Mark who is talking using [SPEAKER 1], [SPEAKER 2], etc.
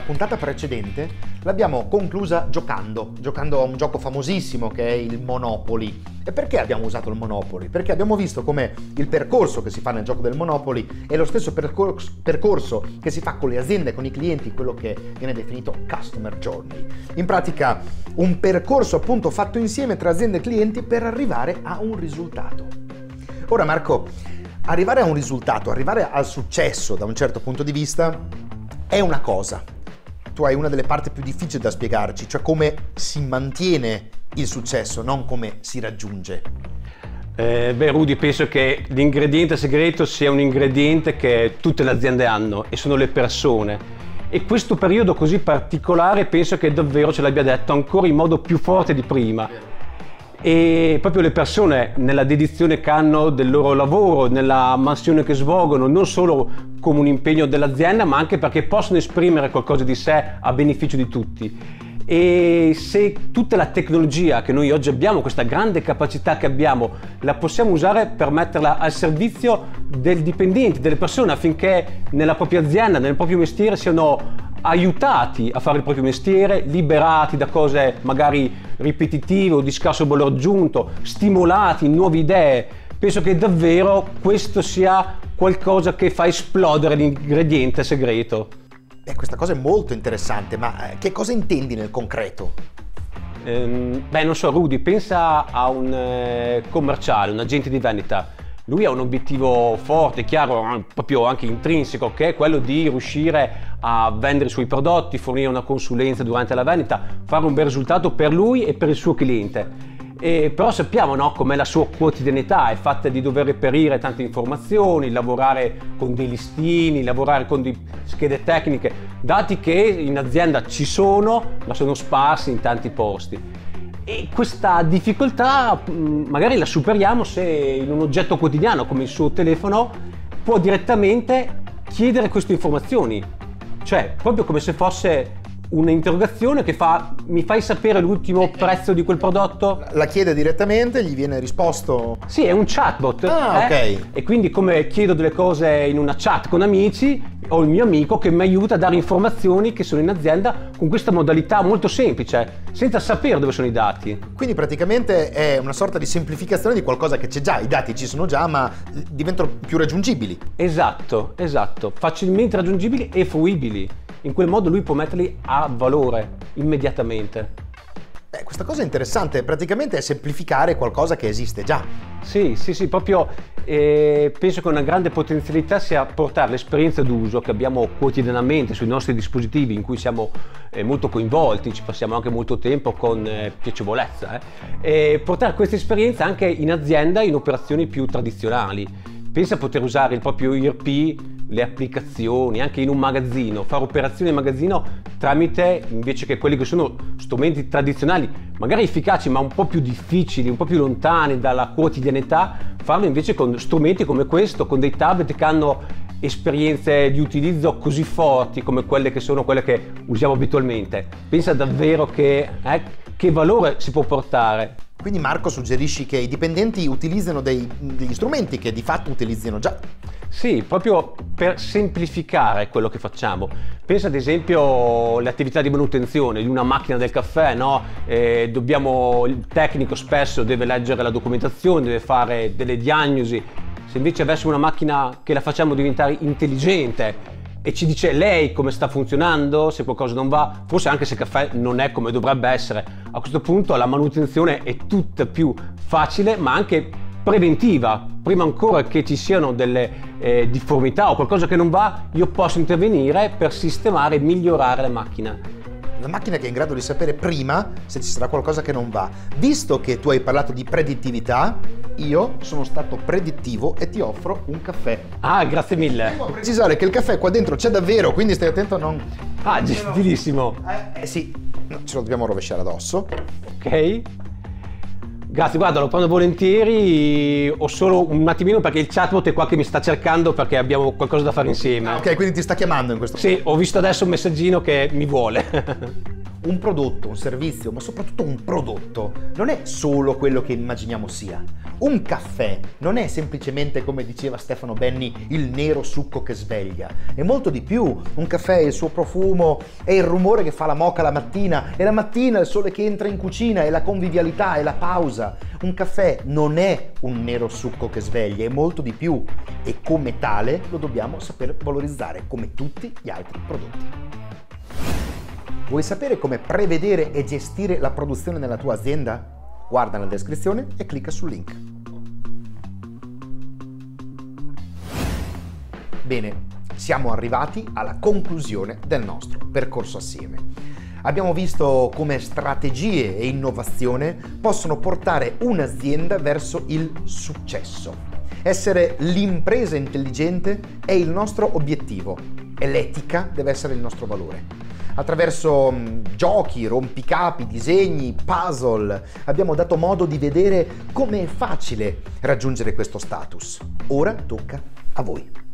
[SPEAKER 1] puntata precedente l'abbiamo conclusa giocando a un gioco famosissimo che è il Monopoly. E perché abbiamo usato il Monopoly? Perché abbiamo visto come il percorso che si fa nel gioco del Monopoly è lo stesso percorso che si fa con le aziende, con i clienti, quello che viene definito Customer Journey. In pratica un percorso appunto fatto insieme tra aziende e clienti per arrivare a un risultato. Ora Marco, arrivare a un risultato, arrivare al successo da un certo punto di vista è una cosa. Tu hai una delle parti più difficili da spiegarci, cioè come si mantiene il successo, non come si raggiunge.
[SPEAKER 2] Rudy, penso che l'ingrediente segreto sia un ingrediente che tutte le aziende hanno e sono le persone. E questo periodo così particolare penso che davvero ce l'abbia detto ancora in modo più forte di prima. E proprio le persone nella dedizione che hanno del loro lavoro, nella mansione che svolgono, non solo come un impegno dell'azienda, ma anche perché possono esprimere qualcosa di sé a beneficio di tutti. E se tutta la tecnologia che noi oggi abbiamo, questa grande capacità che abbiamo, la possiamo usare per metterla al servizio del dipendente, delle persone, affinché nella propria azienda, nel proprio mestiere siano aiutati a fare il proprio mestiere, liberati da cose magari ripetitive o di scarso valore aggiunto, stimolati in nuove idee. Penso che davvero questo sia qualcosa che fa esplodere l'ingrediente segreto.
[SPEAKER 1] Questa cosa è molto interessante, ma che cosa intendi nel concreto?
[SPEAKER 2] Non so, Rudy, pensa a un commerciale, un agente di vendita. Lui ha un obiettivo forte, chiaro, proprio anche intrinseco, che è quello di riuscire a vendere i suoi prodotti, fornire una consulenza durante la vendita, fare un bel risultato per lui e per il suo cliente. Però sappiamo, no, com'è la sua quotidianità, è fatta di dover reperire tante informazioni, lavorare con dei listini, lavorare con schede tecniche, dati che in azienda ci sono, ma sono sparsi in tanti posti. E questa difficoltà magari la superiamo se in un oggetto quotidiano come il suo telefono può direttamente chiedere queste informazioni, cioè proprio come se fosse un'interrogazione che fa: mi fai sapere l'ultimo prezzo di quel prodotto?
[SPEAKER 1] La chiede direttamente, gli viene risposto?
[SPEAKER 2] Sì, è un chatbot.
[SPEAKER 1] Ok.
[SPEAKER 2] E quindi come chiedo delle cose in una chat con amici, ho il mio amico che mi aiuta a dare informazioni che sono in azienda con questa modalità molto semplice, senza sapere dove sono i dati.
[SPEAKER 1] Quindi praticamente è una sorta di semplificazione di qualcosa che c'è già, i dati ci sono già ma diventano più raggiungibili.
[SPEAKER 2] Esatto, facilmente raggiungibili e fruibili. In quel modo lui può metterli a valore immediatamente.
[SPEAKER 1] Questa cosa è interessante, praticamente è semplificare qualcosa che esiste già.
[SPEAKER 2] Sì, proprio penso che una grande potenzialità sia portare l'esperienza d'uso che abbiamo quotidianamente sui nostri dispositivi, in cui siamo molto coinvolti, ci passiamo anche molto tempo con piacevolezza, e portare questa esperienza anche in azienda in operazioni più tradizionali. Pensa a poter usare il proprio ERP, le applicazioni, anche in un magazzino, fare operazioni in magazzino tramite, invece che quelli che sono strumenti tradizionali, magari efficaci ma un po' più difficili, un po' più lontani dalla quotidianità, farlo invece con strumenti come questo, con dei tablet che hanno esperienze di utilizzo così forti come quelle che usiamo abitualmente. Pensa davvero che valore si può portare.
[SPEAKER 1] Quindi Marco, suggerisci che i dipendenti utilizzino degli strumenti che di fatto utilizzino già?
[SPEAKER 2] Sì, proprio per semplificare quello che facciamo. Pensa ad esempio alle attività di manutenzione di una macchina del caffè, no? Il tecnico spesso deve leggere la documentazione, deve fare delle diagnosi. Se invece avessimo una macchina che la facciamo diventare intelligente e ci dice lei come sta funzionando, se qualcosa non va, forse anche se il caffè non è come dovrebbe essere, a questo punto la manutenzione è tutta più facile ma anche preventiva. Prima ancora che ci siano delle difformità o qualcosa che non va, io posso intervenire per sistemare e migliorare la macchina.
[SPEAKER 1] La macchina che è in grado di sapere prima se ci sarà qualcosa che non va. Visto che tu hai parlato di predittività, io sono stato predittivo e ti offro un caffè.
[SPEAKER 2] Ah, grazie mille.
[SPEAKER 1] Devo precisare che il caffè qua dentro c'è davvero, quindi stai attento a non...
[SPEAKER 2] Ah, gentilissimo.
[SPEAKER 1] Sì, no, ce lo dobbiamo rovesciare addosso.
[SPEAKER 2] Ok. Grazie, guarda, lo prendo volentieri, ho solo un attimino perché il chatbot è qua che mi sta cercando perché abbiamo qualcosa da fare insieme.
[SPEAKER 1] Ok, quindi ti sta chiamando in questo momento.
[SPEAKER 2] Sì, ho visto adesso un messaggino che mi vuole.
[SPEAKER 1] un prodotto, un servizio, ma soprattutto un prodotto, non è solo quello che immaginiamo sia. Un caffè non è semplicemente, come diceva Stefano Benni, il nero succo che sveglia. È molto di più. Un caffè è il suo profumo, è il rumore che fa la moka la mattina, è la mattina il sole che entra in cucina, è la convivialità, è la pausa. Un caffè non è un nero succo che sveglia, è molto di più. E come tale lo dobbiamo saper valorizzare, come tutti gli altri prodotti. Vuoi sapere come prevedere e gestire la produzione nella tua azienda? Guarda nella descrizione e clicca sul link. Bene, siamo arrivati alla conclusione del nostro percorso assieme. Abbiamo visto come strategie e innovazione possono portare un'azienda verso il successo. Essere l'impresa intelligente è il nostro obiettivo e l'etica deve essere il nostro valore. Attraverso giochi, rompicapi, disegni, puzzle abbiamo dato modo di vedere come è facile raggiungere questo status. Ora tocca a voi.